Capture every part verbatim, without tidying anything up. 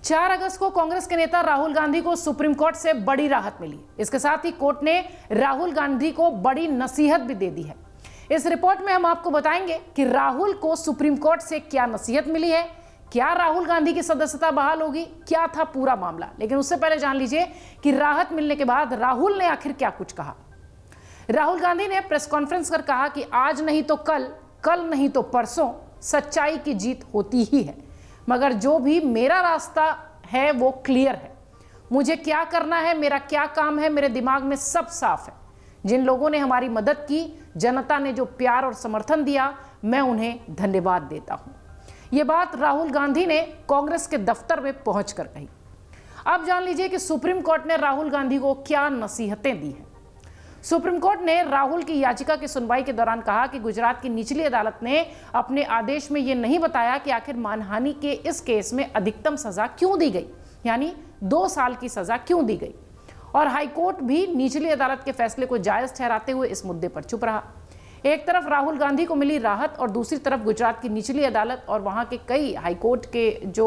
चार अगस्त को कांग्रेस के नेता राहुल गांधी को सुप्रीम कोर्ट से बड़ी राहत मिली। इसके साथ ही कोर्ट ने राहुल गांधी को बड़ी नसीहत भी दे दी है। इस रिपोर्ट में हम आपको बताएंगे कि राहुल को सुप्रीम कोर्ट से क्या नसीहत मिली है, क्या राहुल गांधी की सदस्यता बहाल होगी, क्या था पूरा मामला। लेकिन उससे पहले जान लीजिए कि राहत मिलने के बाद राहुल ने आखिर क्या कुछ कहा। राहुल गांधी ने प्रेस कॉन्फ्रेंस कर कहा कि आज नहीं तो कल, कल नहीं तो परसों सच्चाई की जीत होती ही है, मगर जो भी मेरा रास्ता है वो क्लियर है। मुझे क्या करना है, मेरा क्या काम है, मेरे दिमाग में सब साफ है। जिन लोगों ने हमारी मदद की, जनता ने जो प्यार और समर्थन दिया, मैं उन्हें धन्यवाद देता हूं। ये बात राहुल गांधी ने कांग्रेस के दफ्तर में पहुंचकर कही। अब जान लीजिए कि सुप्रीम कोर्ट ने राहुल गांधी को क्या नसीहतें दी हैं। सुप्रीम कोर्ट ने राहुल की याचिका की सुनवाई के दौरान कहा कि गुजरात की निचली अदालत ने अपने आदेश में यह नहीं बताया कि आखिर मानहानि के इस केस में अधिकतम सजा क्यों दी गई, यानी दो साल की सजा क्यों दी गई। और हाईकोर्ट भी निचली अदालत के फैसले को जायज ठहराते हुए इस मुद्दे पर चुप रहा। एक तरफ राहुल गांधी को मिली राहत और दूसरी तरफ गुजरात की निचली अदालत और वहां के कई हाईकोर्ट के जो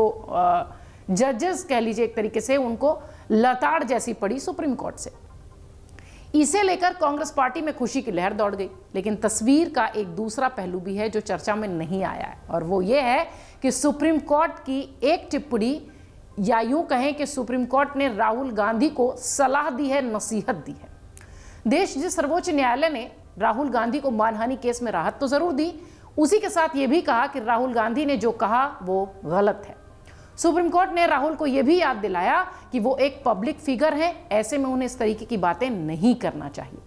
जजेस कह लीजिए एक तरीके से, उनको लताड़ जैसी पड़ी सुप्रीम कोर्ट से। इसे लेकर कांग्रेस पार्टी में खुशी की लहर दौड़ गई। लेकिन तस्वीर का एक दूसरा पहलू भी है जो चर्चा में नहीं आया है, और वो ये है कि सुप्रीम कोर्ट की एक टिप्पणी, या यूं कहें कि सुप्रीम कोर्ट ने राहुल गांधी को सलाह दी है, नसीहत दी है। देश के सर्वोच्च न्यायालय ने राहुल गांधी को मानहानि केस में राहत तो जरूर दी, उसी के साथ ये भी कहा कि राहुल गांधी ने जो कहा वो गलत है। सुप्रीम कोर्ट ने राहुल को यह भी याद दिलाया कि वो एक पब्लिक फिगर है, ऐसे में उन्हें इस तरीके की बातें नहीं करना चाहिए।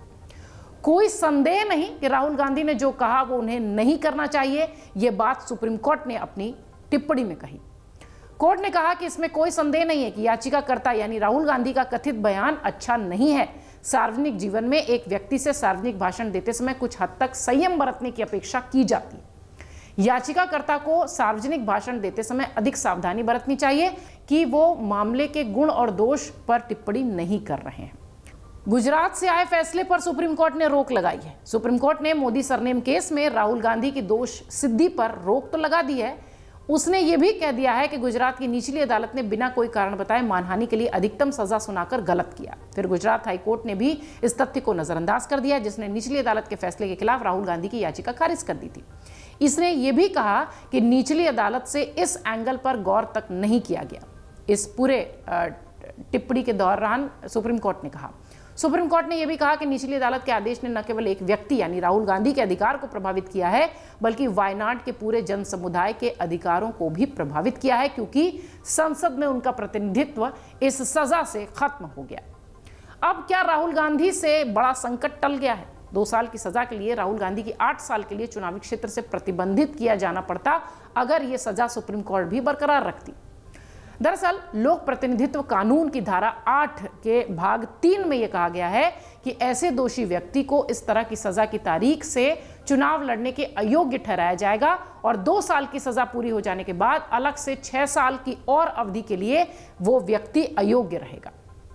कोई संदेह नहीं कि राहुल गांधी ने जो कहा वो उन्हें नहीं करना चाहिए। यह बात सुप्रीम कोर्ट ने अपनी टिप्पणी में कही। कोर्ट ने कहा कि इसमें कोई संदेह नहीं है कि याचिकाकर्ता यानी राहुल गांधी का कथित बयान अच्छा नहीं है। सार्वजनिक जीवन में एक व्यक्ति से सार्वजनिक भाषण देते समय कुछ हद तक संयम बरतने की अपेक्षा की जाती है। याचिकाकर्ता को सार्वजनिक भाषण देते समय अधिक सावधानी बरतनी चाहिए कि वो मामले के गुण और दोष पर टिप्पणी नहीं कर रहे हैं। गुजरात से आए फैसले पर सुप्रीम कोर्ट ने रोक लगाई है। सुप्रीम कोर्ट ने मोदी सरनेम केस में राहुल गांधी की दोष सिद्धि पर रोक तो लगा दी है, उसने ये भी कह दिया है कि गुजरात की निचली अदालत ने बिना कोई कारण बताए मानहानि के लिए अधिकतम सजा सुनाकर गलत किया। फिर गुजरात हाईकोर्ट ने भी इस तथ्य को नजरअंदाज कर दिया, जिसने निचली अदालत के फैसले के खिलाफ राहुल गांधी की याचिका खारिज कर दी थी। इसने ये भी कहा कि निचली अदालत से इस एंगल पर गौर तक नहीं किया गया। इस पूरे टिप्पणी के दौरान सुप्रीम कोर्ट ने कहा सुप्रीम कोर्ट ने यह भी कहा कि निचली अदालत के आदेश ने न केवल एक व्यक्ति यानी राहुल गांधी के अधिकार को प्रभावित किया है, बल्कि वायनाड के पूरे जन समुदाय के अधिकारों को भी प्रभावित किया है, क्योंकि संसद में उनका प्रतिनिधित्व इस सजा से खत्म हो गया। अब क्या राहुल गांधी से बड़ा संकट टल गया है? दो साल की सजा के लिए राहुल गांधी की आठ साल के लिए चुनावी क्षेत्र से प्रतिबंधित किया जाना पड़ता अगर यह सजा सुप्रीम कोर्ट भी बरकरार रखती। दरअसल लोक प्रतिनिधित्व कानून की धारा आठ के भाग तीन में यह कहा गया है कि ऐसे दोषी व्यक्ति को इस तरह की सजा की तारीख से चुनाव लड़ने के अयोग्य ठहराया जाएगा और दो साल की सजा पूरी हो जाने के बाद अलग से छह साल की और अवधि के लिए वो व्यक्ति अयोग्य रहेगा।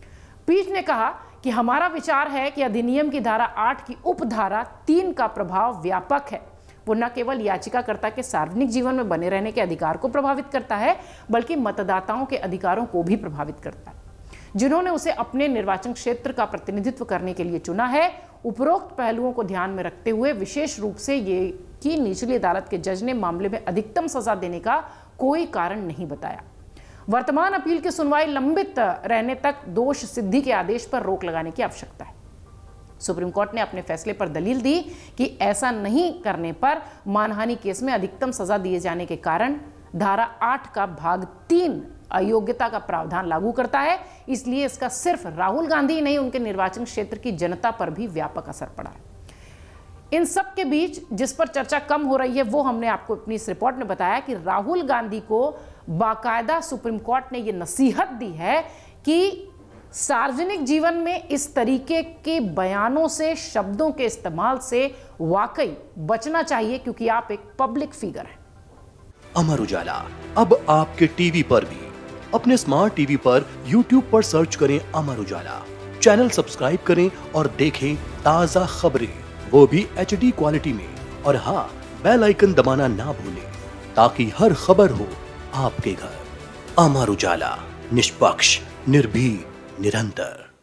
पीठ ने कहा कि हमारा विचार है कि अधिनियम की धारा आठ की उपधारा तीन का प्रभाव व्यापक है। वो न केवल याचिकाकर्ता के सार्वजनिक जीवन में बने रहने के अधिकार को प्रभावित करता है, बल्कि मतदाताओं के अधिकारों को भी प्रभावित करता है, जिन्होंने उसे अपने निर्वाचन क्षेत्र का प्रतिनिधित्व करने के लिए चुना है। उपरोक्त पहलुओं को ध्यान में रखते हुए विशेष रूप से ये कि निचली अदालत के जज ने मामले में अधिकतम सजा देने का कोई कारण नहीं बताया। वर्तमान अपील की सुनवाई लंबित रहने तक दोष सिद्धि के आदेश पर रोक लगाने की आवश्यकता है। सुप्रीम कोर्ट ने अपने फैसले पर दलील दी कि ऐसा नहीं करने पर मानहानि केस में अधिकतम सजा दिए जाने के कारण धारा आठ का भाग तीन अयोग्यता का प्रावधान लागू करता है। इसलिए इसका सिर्फ राहुल गांधी नहीं, उनके निर्वाचन क्षेत्र की जनता पर भी व्यापक असर पड़ा है। इन सब के बीच जिस पर चर्चा कम हो रही है वो हमने आपको अपनी इस रिपोर्ट में बताया कि राहुल गांधी को बाकायदा सुप्रीम कोर्ट ने यह नसीहत दी है कि सार्वजनिक जीवन में इस तरीके के बयानों से, शब्दों के इस्तेमाल से वाकई बचना चाहिए, क्योंकि आप एक पब्लिक फिगर हैं। अमर उजाला अब आपके टीवी पर भी। अपने स्मार्ट टीवी पर यूट्यूब पर सर्च करें अमर उजाला, चैनल सब्सक्राइब करें और देखें ताजा खबरें, वो भी एच डी क्वालिटी में। और हाँ, बेल आइकन दबाना ना भूलें ताकि हर खबर हो आपके घर। अमर उजाला, निष्पक्ष, निर्भीक, निरंतर।